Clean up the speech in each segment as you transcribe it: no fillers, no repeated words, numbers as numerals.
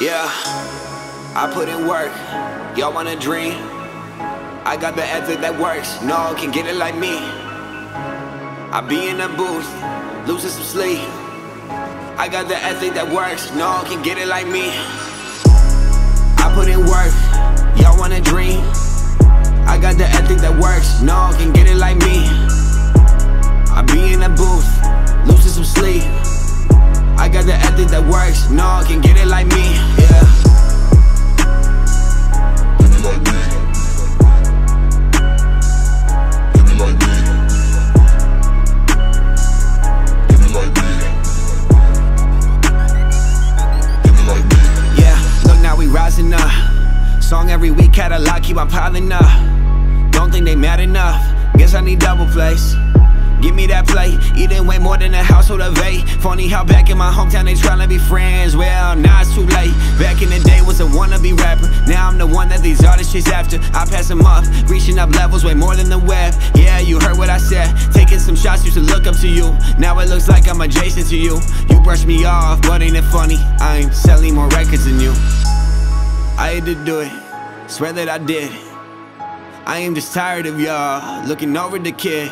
Yeah, I put in work, y'all want a dream? I got the ethic that works, no one can get it like me. I be in the booth, losing some sleep. I got the ethic that works, no one can get it like me. I put in work, y'all want a dream? I got the ethic that works, no one can get it like me. I be in the booth, losing some sleep. I got the ethic that works, no one can get it like me, yeah. Give me like me. Give me like me. Give me like me. Give me like me. Yeah, look now we rising up. Song every week, catalog, keep on piling up. Don't think they mad enough, guess I need double plays. Give me that plate, eating way more than a household of 8. Funny how back in my hometown they tryna be friends. Well, now it's too late. Back in the day was a wannabe rapper. Now I'm the one that these artists chase after. I pass them up, reaching up levels way more than the web. Yeah, you heard what I said. Taking some shots, used to look up to you. Now it looks like I'm adjacent to you. You brush me off, but ain't it funny? I'm selling more records than you. I had to do it, swear that I did. I am just tired of y'all looking over the kid.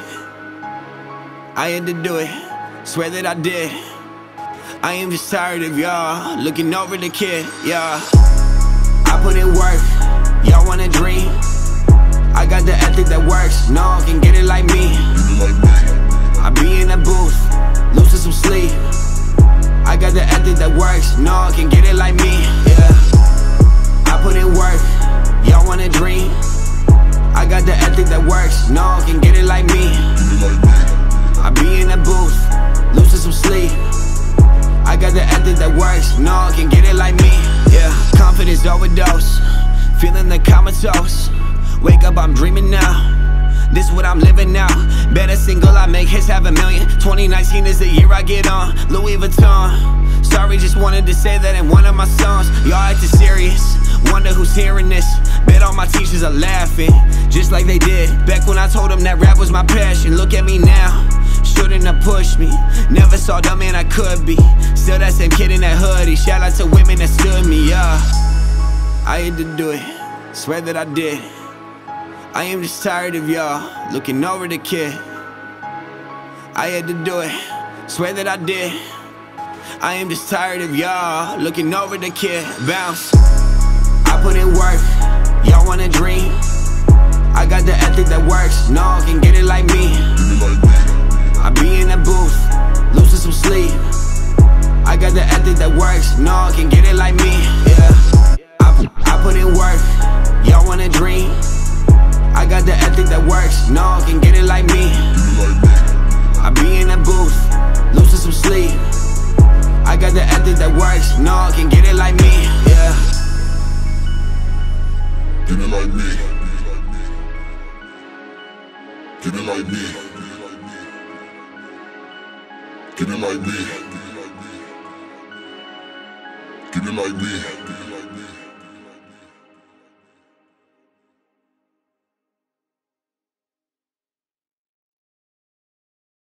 I had to do it, swear that I did. I am just tired of y'all looking over the kid, yeah. I put in work, y'all want a dream? I got the ethic that works, no one can get it like me. I be in the booth, losing some sleep. I got the ethic that works, no one can get it like me, yeah. I put in work, y'all want a dream? I got the ethic that works, no one can get it like me. I be in the booth, losing some sleep. I got the ethic that works, no one can get it like me, yeah. Confidence overdose, feeling the comatose. Wake up, I'm dreaming now. This what I'm living now. Better single, I make hits, have a million. 2019 is the year I get on Louis Vuitton. Sorry, just wanted to say that in one of my songs. Y'all acting serious, wonder who's hearing this. Bet all my teachers are laughing, just like they did back when I told them that rap was my passion. Look at me now, shouldn't have pushed me. Never saw the man I could be. Still that same kid in that hoodie. Shout out to women that stood me up. I had to do it, swear that I did. I am just tired of y'all looking over the kid. I had to do it, swear that I did. I am just tired of y'all looking over the kid. Bounce. I put in work, y'all want a dream? I got the ethic that works, no one can get it like me. I be in the booth, losing some sleep. I got the ethic that works, no one can get it like me, yeah. I put in work, y'all want a dream? I got the ethic that works, no one can get it like me. I be in the booth, losing some sleep. I got the ethic that works, no one can get it like me, yeah. Give me like me. Give me like me. Give me like me. Give me like me.